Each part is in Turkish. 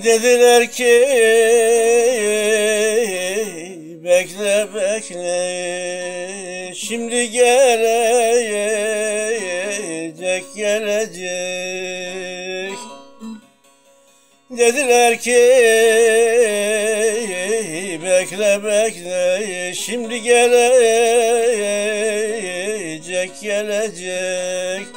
Dediler ki bekle bekle, şimdi gelecek gelecek. Dediler ki bekle bekle, şimdi gelecek gelecek.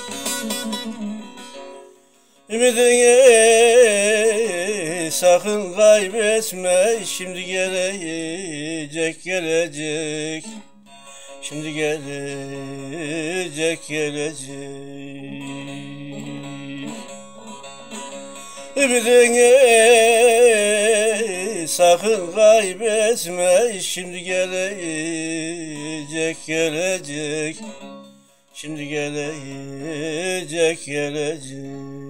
Ümidini sakın kaybetme, şimdi gelecek gelecek. Şimdi gelecek gelecek. Ümidini sakın kaybetme, şimdi gelecek gelecek. Şimdi gelecek gelecek.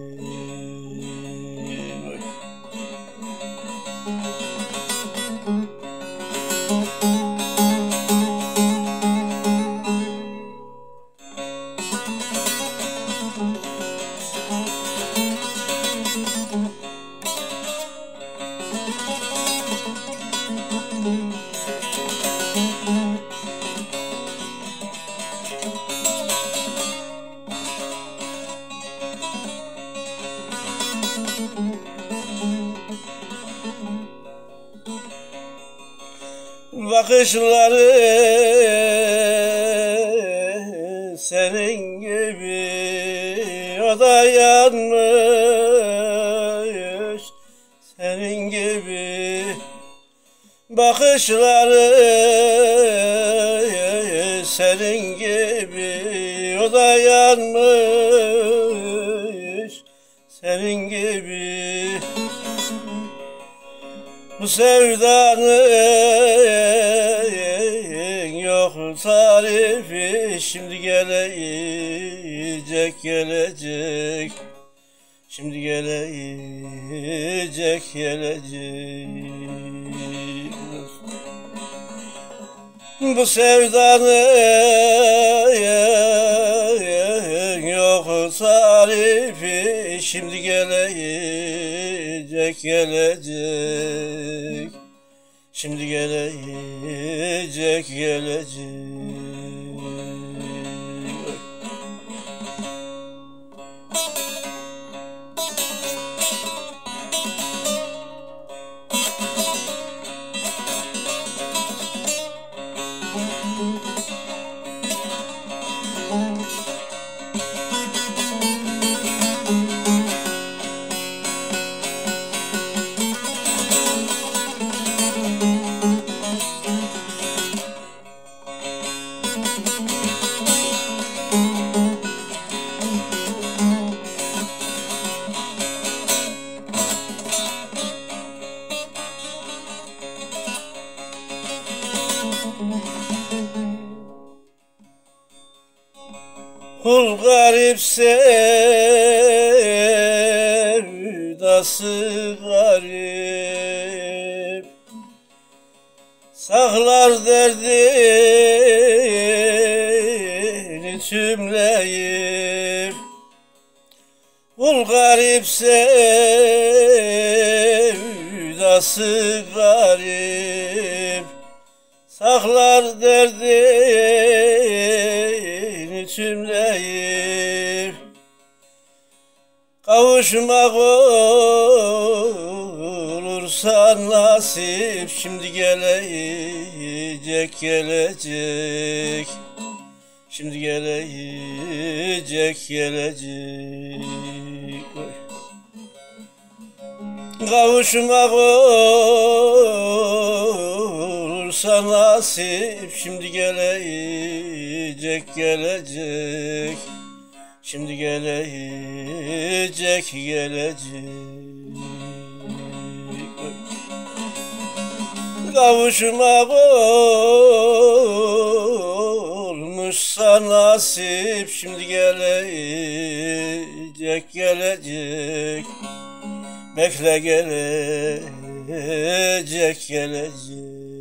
Bakışları senin gibi, o da yanmış senin gibi. Bakışları senin gibi, o da yanmış senin gibi. Bu sevdanın yok tarifi, şimdi gelecek gelecek. Şimdi gelecek gelecek. Bu sevdanın yok tarifi, şimdi gelecek gelecek. Şimdi gelecek gelecek. Kul garip sevdası garip, saklar derdini tümleyip. Kul garip sevdası garip, saklar derdini tümleyip. Kavuşmak olursa nasip, şimdi gelecek gelecek. Şimdi gelecek gelecek. Kavuşmak olursa nasip, şimdi gelecek gelecek. Şimdi gelecek gelecek. Kavuşmak olmuşsa nasip, şimdi gelecek gelecek. Bekle gelecek gelecek.